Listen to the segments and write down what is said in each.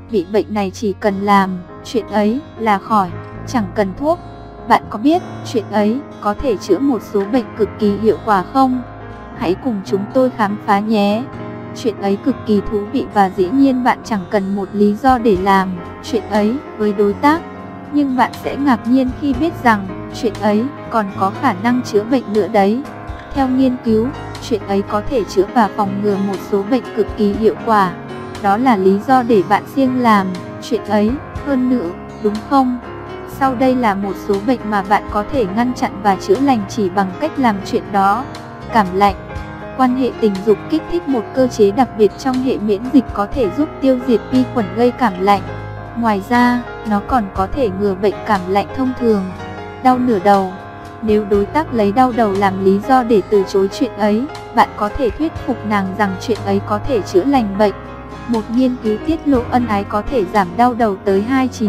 Bị bệnh này chỉ cần làm chuyện ấy là khỏi, chẳng cần thuốc. Bạn có biết chuyện ấy có thể chữa một số bệnh cực kỳ hiệu quả không? Hãy cùng chúng tôi khám phá nhé. Chuyện ấy cực kỳ thú vị và dĩ nhiên bạn chẳng cần một lý do để làm chuyện ấy với đối tác. Nhưng bạn sẽ ngạc nhiên khi biết rằng chuyện ấy còn có khả năng chữa bệnh nữa đấy. Theo nghiên cứu, chuyện ấy có thể chữa và phòng ngừa một số bệnh cực kỳ hiệu quả. Đó là lý do để bạn siêng làm chuyện ấy hơn nữa, đúng không? Sau đây là một số bệnh mà bạn có thể ngăn chặn và chữa lành chỉ bằng cách làm chuyện đó. Cảm lạnh. Quan hệ tình dục kích thích một cơ chế đặc biệt trong hệ miễn dịch có thể giúp tiêu diệt vi khuẩn gây cảm lạnh. Ngoài ra, nó còn có thể ngừa bệnh cảm lạnh thông thường. Đau nửa đầu. Nếu đối tác lấy đau đầu làm lý do để từ chối chuyện ấy, bạn có thể thuyết phục nàng rằng chuyện ấy có thể chữa lành bệnh. Một nghiên cứu tiết lộ ân ái có thể giảm đau đầu tới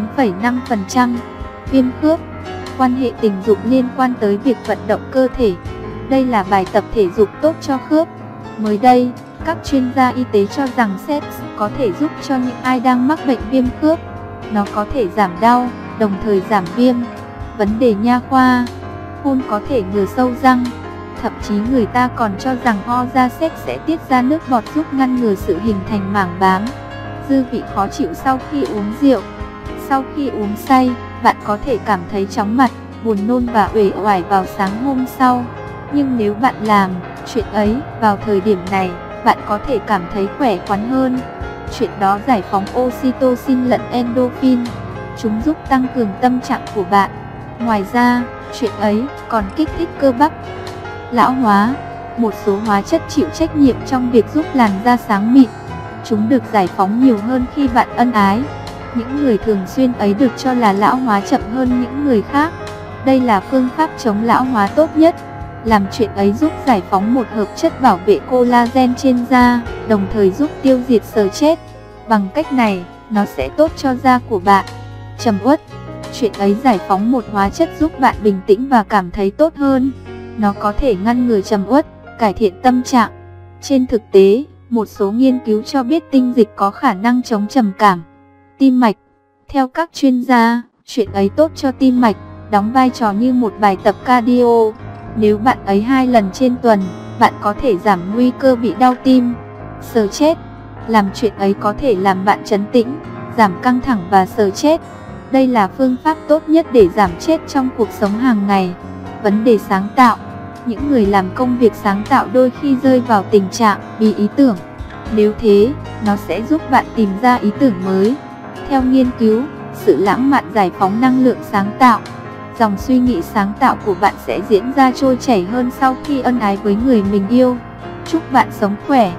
29,5%. Viêm khớp. Quan hệ tình dục liên quan tới việc vận động cơ thể. Đây là bài tập thể dục tốt cho khớp. Mới đây, các chuyên gia y tế cho rằng sex có thể giúp cho những ai đang mắc bệnh viêm khớp. Nó có thể giảm đau, đồng thời giảm viêm. Vấn đề nha khoa. Hôn có thể ngừa sâu răng. Thậm chí người ta còn cho rằng ho ra sex sẽ tiết ra nước bọt giúp ngăn ngừa sự hình thành mảng bám. Dư vị khó chịu sau khi uống rượu. Sau khi uống say, bạn có thể cảm thấy chóng mặt, buồn nôn và uể oải vào sáng hôm sau. Nhưng nếu bạn làm chuyện ấy vào thời điểm này, bạn có thể cảm thấy khỏe khoắn hơn. Chuyện đó giải phóng oxytocin lẫn endorphin. Chúng giúp tăng cường tâm trạng của bạn. Ngoài ra, chuyện ấy còn kích thích cơ bắp. Lão hóa. Một số hóa chất chịu trách nhiệm trong việc giúp làn da sáng mịn. Chúng được giải phóng nhiều hơn khi bạn ân ái. Những người thường xuyên ấy được cho là lão hóa chậm hơn những người khác. Đây là phương pháp chống lão hóa tốt nhất. Làm chuyện ấy giúp giải phóng một hợp chất bảo vệ collagen trên da, đồng thời giúp tiêu diệt xơ chết. Bằng cách này, nó sẽ tốt cho da của bạn. Trầm uất. Chuyện ấy giải phóng một hóa chất giúp bạn bình tĩnh và cảm thấy tốt hơn. Nó có thể ngăn ngừa trầm uất, cải thiện tâm trạng. Trên thực tế, một số nghiên cứu cho biết tinh dịch có khả năng chống trầm cảm. Tim mạch. Theo các chuyên gia, chuyện ấy tốt cho tim mạch, đóng vai trò như một bài tập cardio. Nếu bạn ấy 2 lần trên tuần, bạn có thể giảm nguy cơ bị đau tim, xơ chết. Làm chuyện ấy có thể làm bạn trấn tĩnh, giảm căng thẳng và xơ chết. Đây là phương pháp tốt nhất để giảm chết trong cuộc sống hàng ngày. Vấn đề sáng tạo. Những người làm công việc sáng tạo đôi khi rơi vào tình trạng bí ý tưởng. Nếu thế, nó sẽ giúp bạn tìm ra ý tưởng mới. Theo nghiên cứu, sự lãng mạn giải phóng năng lượng sáng tạo. Dòng suy nghĩ sáng tạo của bạn sẽ diễn ra trôi chảy hơn sau khi ân ái với người mình yêu. Chúc bạn sống khỏe.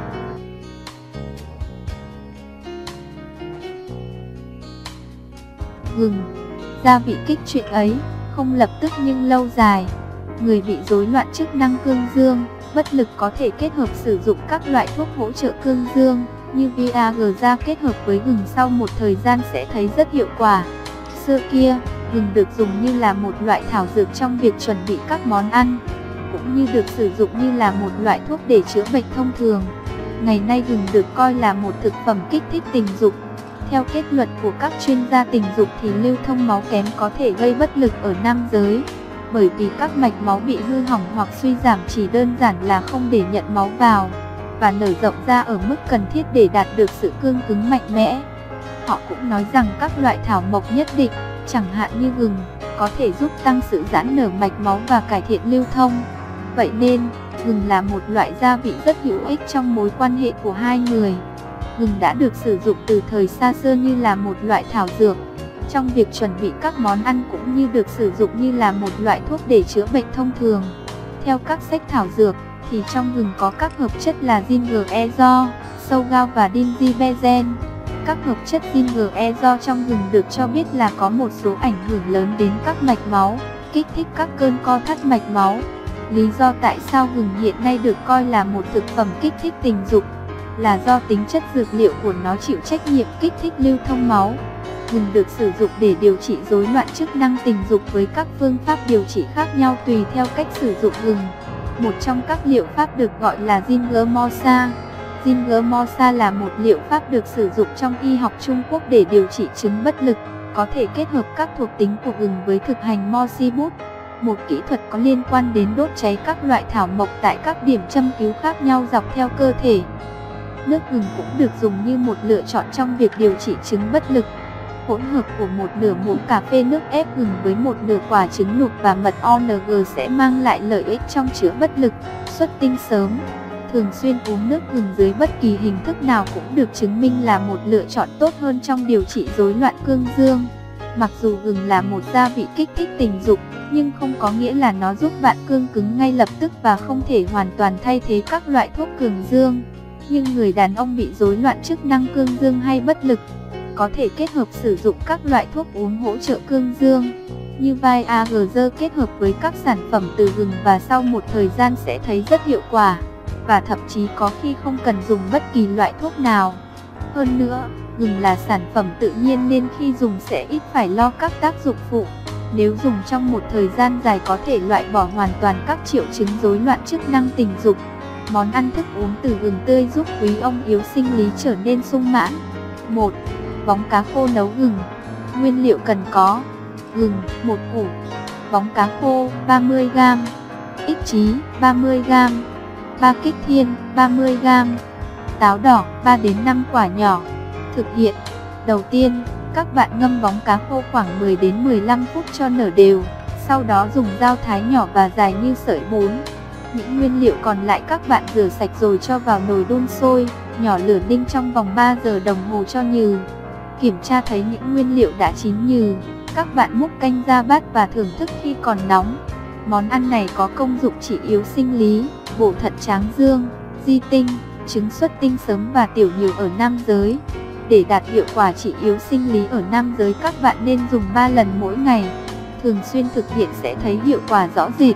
Gừng. Gia vị kích chuyện ấy, không lập tức nhưng lâu dài. Người bị rối loạn chức năng cương dương, bất lực có thể kết hợp sử dụng các loại thuốc hỗ trợ cương dương như Viagra kết hợp với gừng sau một thời gian sẽ thấy rất hiệu quả. Xưa kia, gừng được dùng như là một loại thảo dược trong việc chuẩn bị các món ăn, cũng như được sử dụng như là một loại thuốc để chữa bệnh thông thường. Ngày nay gừng được coi là một thực phẩm kích thích tình dục. Theo kết luận của các chuyên gia tình dục thì lưu thông máu kém có thể gây bất lực ở nam giới, bởi vì các mạch máu bị hư hỏng hoặc suy giảm chỉ đơn giản là không để nhận máu vào và nở rộng ra ở mức cần thiết để đạt được sự cương cứng mạnh mẽ. Họ cũng nói rằng các loại thảo mộc nhất định, chẳng hạn như gừng, có thể giúp tăng sự giãn nở mạch máu và cải thiện lưu thông. Vậy nên, gừng là một loại gia vị rất hữu ích trong mối quan hệ của hai người. Gừng đã được sử dụng từ thời xa xưa như là một loại thảo dược trong việc chuẩn bị các món ăn, cũng như được sử dụng như là một loại thuốc để chữa bệnh thông thường. Theo các sách thảo dược thì trong gừng có các hợp chất là gingerezol, sâu và dingibergen. Các hợp chất gingerezol trong gừng được cho biết là có một số ảnh hưởng lớn đến các mạch máu, kích thích các cơn co thắt mạch máu. Lý do tại sao gừng hiện nay được coi là một thực phẩm kích thích tình dục là do tính chất dược liệu của nó chịu trách nhiệm kích thích lưu thông máu. Gừng được sử dụng để điều trị rối loạn chức năng tình dục với các phương pháp điều trị khác nhau tùy theo cách sử dụng gừng. Một trong các liệu pháp được gọi là Gingermosa. Jingermosa là một liệu pháp được sử dụng trong y học Trung Quốc để điều trị chứng bất lực, có thể kết hợp các thuộc tính của gừng với thực hành moxibus, một kỹ thuật có liên quan đến đốt cháy các loại thảo mộc tại các điểm châm cứu khác nhau dọc theo cơ thể. Nước gừng cũng được dùng như một lựa chọn trong việc điều trị chứng bất lực. Hỗn hợp của một nửa muỗng cà phê nước ép gừng với một nửa quả trứng luộc và mật ong sẽ mang lại lợi ích trong chữa bất lực, xuất tinh sớm. Thường xuyên uống nước gừng dưới bất kỳ hình thức nào cũng được chứng minh là một lựa chọn tốt hơn trong điều trị rối loạn cương dương. Mặc dù gừng là một gia vị kích thích tình dục, nhưng không có nghĩa là nó giúp bạn cương cứng ngay lập tức và không thể hoàn toàn thay thế các loại thuốc cường dương. Nhưng người đàn ông bị rối loạn chức năng cương dương hay bất lực có thể kết hợp sử dụng các loại thuốc uống hỗ trợ cương dương như Viagra kết hợp với các sản phẩm từ gừng và sau một thời gian sẽ thấy rất hiệu quả, và thậm chí có khi không cần dùng bất kỳ loại thuốc nào. Hơn nữa, gừng là sản phẩm tự nhiên nên khi dùng sẽ ít phải lo các tác dụng phụ. Nếu dùng trong một thời gian dài có thể loại bỏ hoàn toàn các triệu chứng rối loạn chức năng tình dục. Món ăn thức uống từ gừng tươi giúp quý ông yếu sinh lý trở nên sung mãn. 1. Bóng cá khô nấu gừng. Nguyên liệu cần có: gừng 1 củ, bóng cá khô 30g, ích chí 30g, ba kích thiên 30g, táo đỏ 3 đến 5 quả nhỏ. Thực hiện: đầu tiên, các bạn ngâm bóng cá khô khoảng 10 đến 15 phút cho nở đều, sau đó dùng dao thái nhỏ và dài như sợi bún. Những nguyên liệu còn lại các bạn rửa sạch rồi cho vào nồi đun sôi, nhỏ lửa ninh trong vòng 3 giờ đồng hồ cho nhừ. Kiểm tra thấy những nguyên liệu đã chín nhừ, các bạn múc canh ra bát và thưởng thức khi còn nóng. Món ăn này có công dụng trị yếu sinh lý, bổ thận tráng dương, di tinh, chứng xuất tinh sớm và tiểu nhiều ở nam giới. Để đạt hiệu quả trị yếu sinh lý ở nam giới, các bạn nên dùng 3 lần mỗi ngày. Thường xuyên thực hiện sẽ thấy hiệu quả rõ rệt.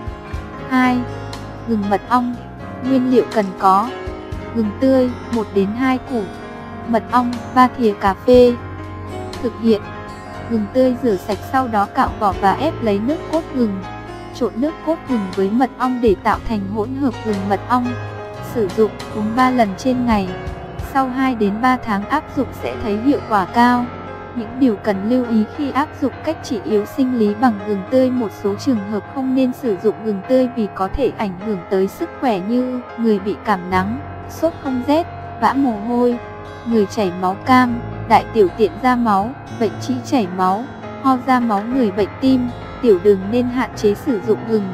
2. Gừng mật ong. Nguyên liệu cần có: gừng tươi 1 đến 2 củ, mật ong 3 thìa cà phê. Thực hiện: gừng tươi rửa sạch sau đó cạo vỏ và ép lấy nước cốt gừng. Trộn nước cốt gừng với mật ong để tạo thành hỗn hợp gừng mật ong. Sử dụng uống 3 lần trên ngày. Sau 2 đến 3 tháng áp dụng sẽ thấy hiệu quả cao. Những điều cần lưu ý khi áp dụng cách trị yếu sinh lý bằng gừng tươi: một số trường hợp không nên sử dụng gừng tươi vì có thể ảnh hưởng tới sức khỏe như người bị cảm nắng, sốt không rét, vã mồ hôi, người chảy máu cam, đại tiểu tiện ra máu, bệnh trĩ chảy máu, ho ra máu. Người bệnh tim, tiểu đường nên hạn chế sử dụng gừng.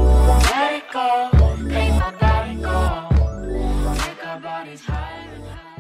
Let it go, make my body go, make our bodies higher and higher.